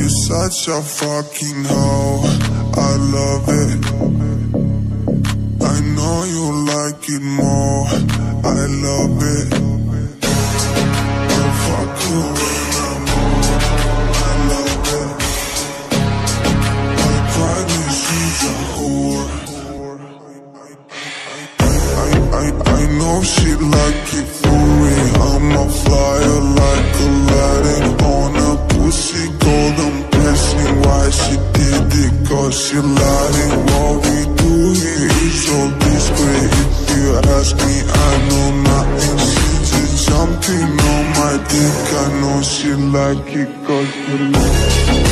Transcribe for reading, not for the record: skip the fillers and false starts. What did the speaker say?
such a fucking hoe, I love it. I know you like it more, I love it. I'll fuck you when I'm old, I love it. My private she's a whore. I know she like it for me. I'm a flyer like Aladdin on a pussy golden blessing. Why she did it? Cause she lied. What we do here is so discreet. If you ask me, I know nothing. She just jumping on my dick. I know she like it cause she like it.